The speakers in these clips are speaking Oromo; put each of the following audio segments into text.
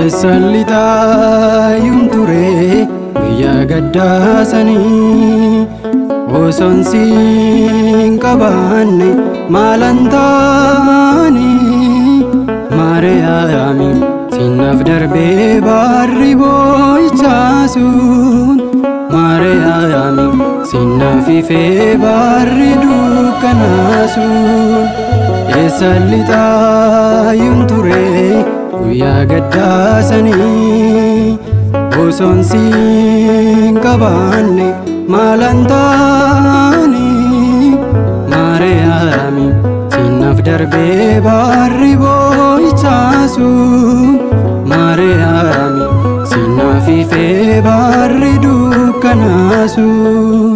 Eessallixaa yuun ture guyyaa gaddaasanii osoon siin qabaanne maalan taanii Maariyaami sinnaaf darbee baarri boo'ichaasuun Maariyaami sinnaaf ifee baarri dukkanaasuun Eessallixaa yuun ture guyyaa gaddaasanii osoon siin qabaanne maalan taanii Maariyaami sinnaaf darbee baarri boo'ichaasuun Maariyaami sinnaaf ifee baarri dukkanaasuun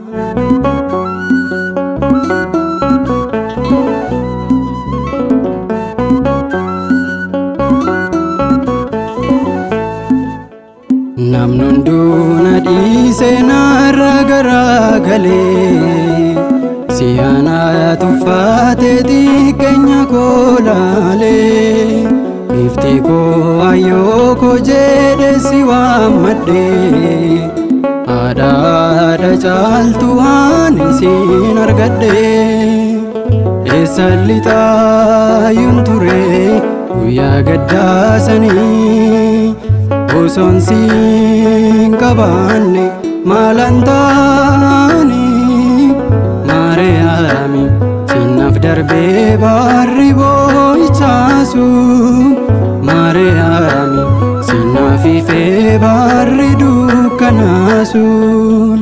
Namni hunduuna dhiisee narra garagalee si'aanaa tuffatee xiqqeenya koo laalee bifti koo ayyoo koo jedhee si waammadhee haadha caaltu waan isin argadhee Eessallixaa yuun ture guyyaa gaddaasanii osoon siin qabaanne maalan taanii Maariyaami sinnaaf darbee baarri boo'ichaasuun Maariyaami sinnaaf ifee baarri dukkanaasuun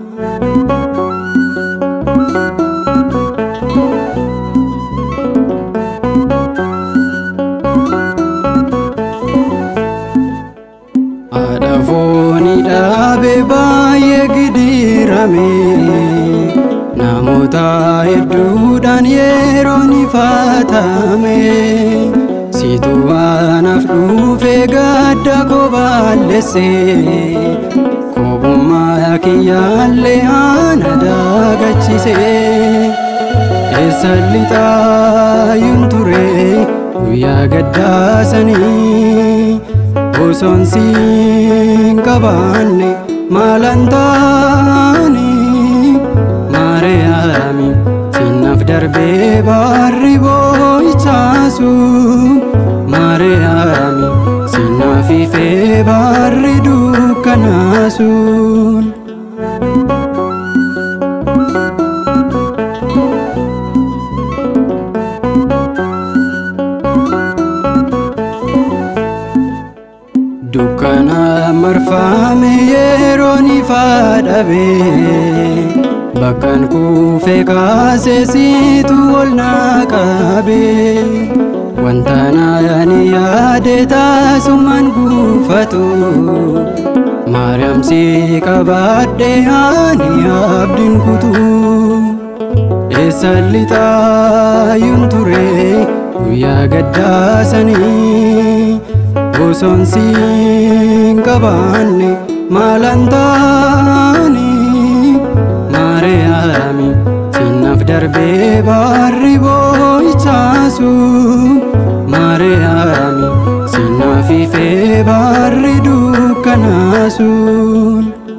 Fooni dhaabee baay'ee gidirame namoota hedduudhaan yeroon ifatame situ anaaf dhufee gadda koo balleesse koomummaa kiyyaallee ana dagachise Eessallixaa yuun ture guyyaa gaddaasanii osoon siin qabaanne maalan taanii Maariyaami sinnaaf darbee baarri boo'ichaasuun Maariyaami sinnaaf ifee baarri dukkanaasuun Dukkana marfame yeroon ifa dhabee bakkan kuufee kaasee situ ol na qabee wanta ani yaade taasumaan guufatu Maariyaam si qabadhee ani abdiin kutuu Eessallixaa yuun ture guyyaa gaddaasanii osoon siin qabaanne maalan taanii Maariyaami sinnaaf darbee baarri boo'ichaasuun Maariyaami sinnaaf ifee baarri dukkanaasuun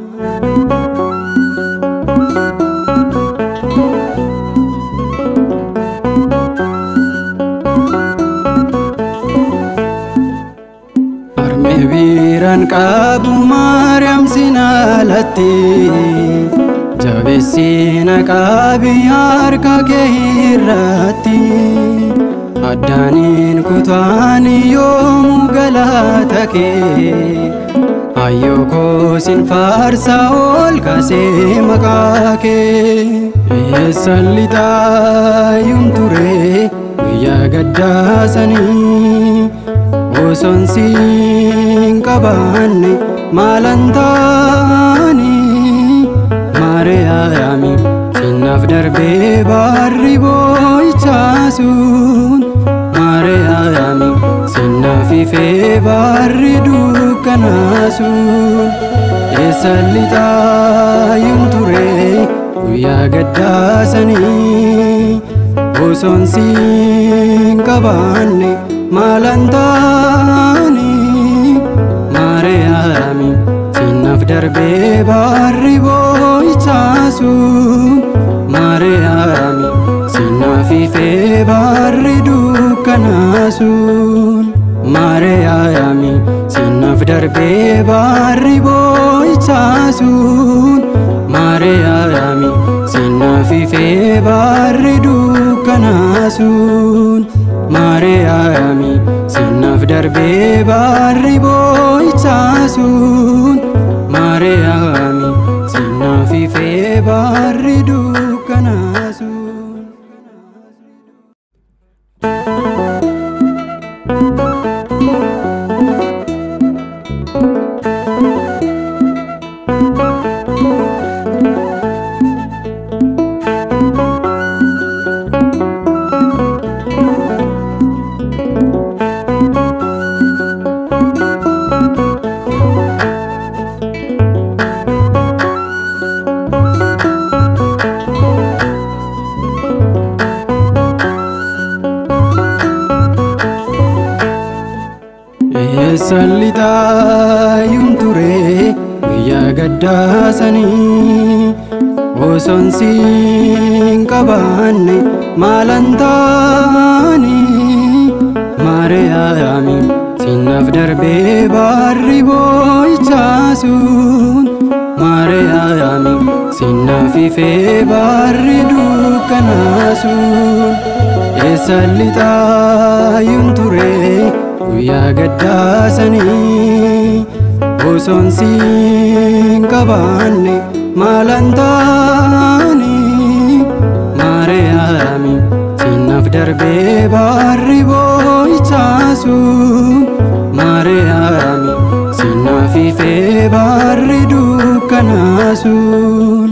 Biiraan qabu Maariyaam sinaalatti jabeessi na qabi harka kee irratti addaaniin kutaani yoomuu galata kee ayyoo koo sin faarsa ol kaasee maqaa kee Eessallixaa yuun ture guyyaa gaddaasanii osoon siin qabaanne maalan taanii Maariyaami sinnaaf darbee baarri boo'ichaasuun Maariyaami sinnaaf ifee baarri dukkanaasuun Eessallixaa yuun ture guyyaa gaddaasanii osoon siin qabaanne maalan taanii Maariyaami sinnaaf darbee baarri boo'ichaasuun Maariyaami sinnaaf ifee baarri dukkanaasuun Maariyaami sinnaaf darbee baarri boo'ichaasuun Maariyaami sinnaaf ifee baarri dukkanaasuun Maariyaami sinnaaf darbee baarri boo'ichaasuun Maariyaami sinnaaf ifee baarri dukkanaasuun Sallitaa ture guyyaa gaddaasanii osoon siin qabaanne maalan taanii Maariyaami sinnaaf darbee baarri boo'ichaasuun Maariyaami sinnaaf ifee baarri dukkanaasuun sallitaa ture guyyaa gaddaasanii osoon siin qabaanne maalan taanii Maariyaami sinnaaf darbee baarri boo'ichaasuun Maariyaami sinnaaf ifee baarri dukkanaasuun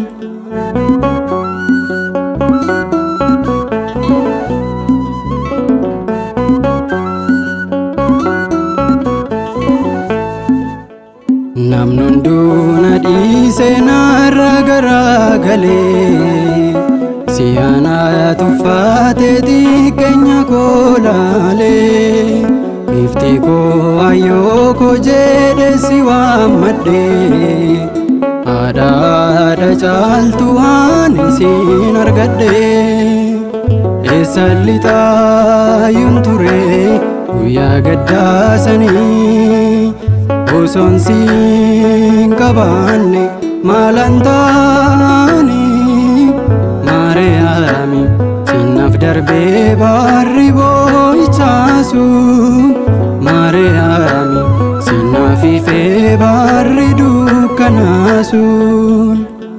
namni hunduuna dhiisee narra garaagalee si'aanaa tuffatee xiqqeenya koo laalee bifti koo ayyoo koo jedhe si waammadhee haadha caaltu waan isin argadhee sallitaa ture guyyaa gaddaasanii osoon siin qabaanne maalan taanii Maariyaami sinnaaf darbee baarri boo'ichaasuun Maariyaami sinnaaf ifee baarri dukkanaasuun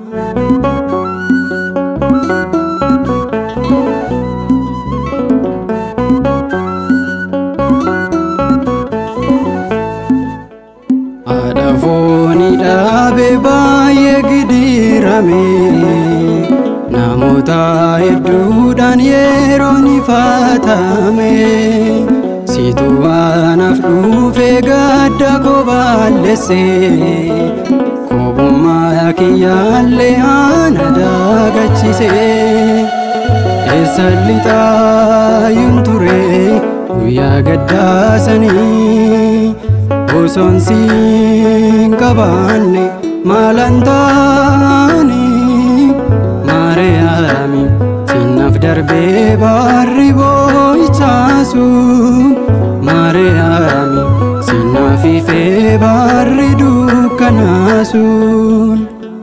baay'ee gidirame namoota hedduudhaan yeroon ifatame situ anaaf dhufe gadda koo balleesse koomummaa kiyyaallee ana dagachise sallitaa ture guyyaa gaddaasanii osoon siin qabaanne maalan taanii Maariyaami sinnaaf darbee baarri boo'ichaasuun Maariyaami sinnaaf ifee baarri dukkanaasuun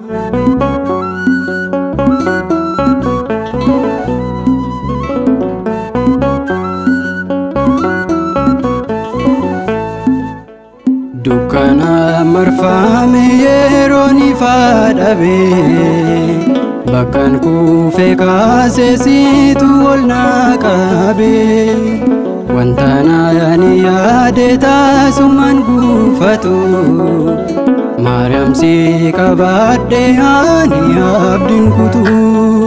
dukkana marfame yeroon ifaa dhabee bakkan kuufee kaasee situ ol naa qabee wanta naani yaade taasumaan guufatu Maariyaam si qabaadhe ani abdiin kutuu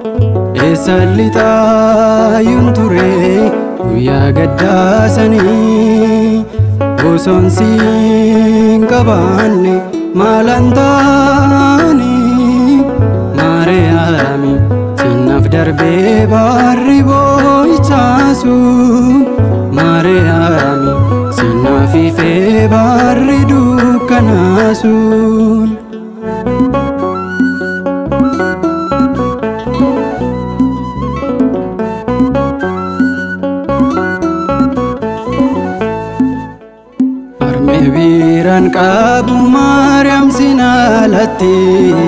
sallitaa ture guyyaa gaddaasanii osoon siin qabaanne maalan taanii Maariyaami sinnaaf darbee baarri Garan qabu Maryam sinalatti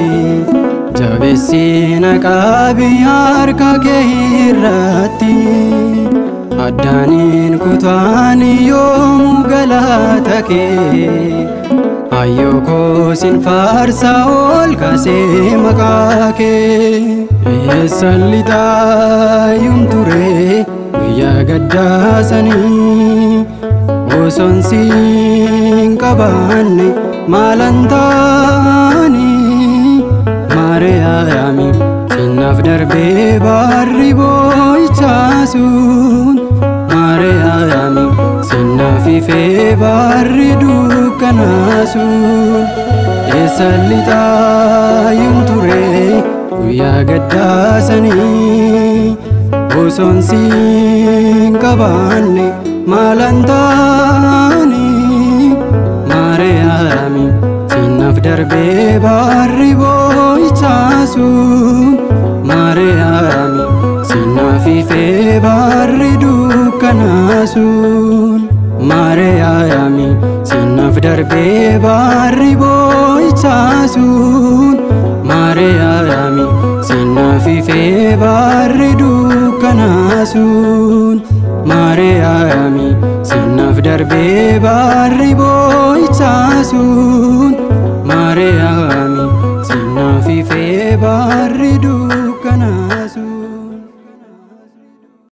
Jabessina qabi harka kee irratti Addaanin kutaani yoomu galata kee Ayyoko sin farsa ol kaasee maqaa kee Eessan lixaayuun ture guyyaa gaddaasanii Osoon siin qabaanne maalan taanii Maariyaami sinnaaf darbee barri boo'ichaasuun Maariyaami sinnaaf ifee barri dukkanaasuun Eessan lixaayuun ture guyyaa gaddaasanii Osoon siin qabaanne maalan taanii Maariyaami sinnaaf darbee barri boo'ichaasuun Maariyaami sinnaaf ifee barri dukkanaasuun Maariyaami sinnaaf darbee barri boo'ichaasuun Maariyaami sinnaaf ifee barri dukkanaasuun Maariyaami sinnaaf darbee barri boo'ichaasuun